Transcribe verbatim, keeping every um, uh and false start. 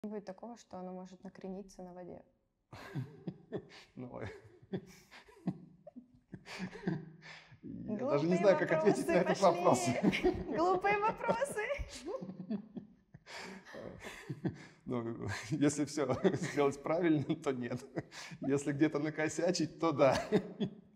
Будет такого, что оно может накрениться на воде. Ну, я даже не Глупые знаю, как ответить на вопросы этот вопрос. пошли. Глупые вопросы. Ну, если все сделать правильно, то нет. Если где-то накосячить, то да.